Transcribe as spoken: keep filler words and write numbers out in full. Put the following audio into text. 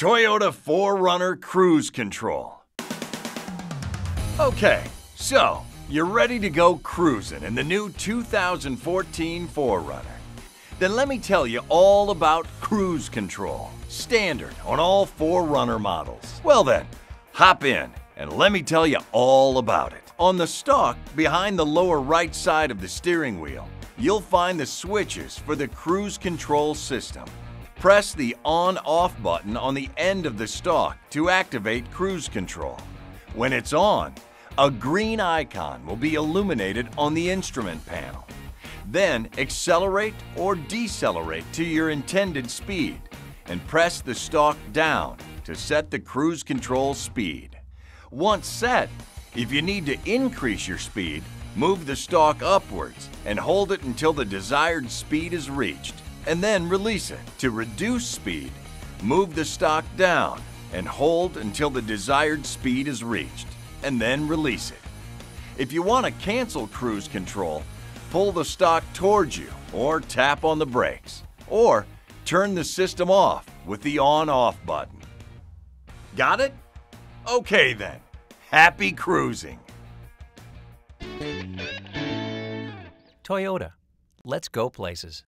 Toyota four runner Cruise Control. Okay, so you're ready to go cruising in the new two thousand fourteen four runner. Then let me tell you all about Cruise Control, standard on all four runner models. Well then, hop in and let me tell you all about it. On the stalk behind the lower right side of the steering wheel, you'll find the switches for the Cruise Control system. Press the on-off button on the end of the stalk to activate Cruise Control. When it's on, a green icon will be illuminated on the instrument panel. Then accelerate or decelerate to your intended speed and press the stalk down to set the cruise control speed. Once set, if you need to increase your speed, move the stalk upwards and hold it until the desired speed is reached, and then release it. To reduce speed, move the stalk down and hold until the desired speed is reached, and then release it. If you want to cancel cruise control, pull the stalk towards you or tap on the brakes, or turn the system off with the on-off button. Got it? Okay then, happy cruising! Toyota. Let's go places.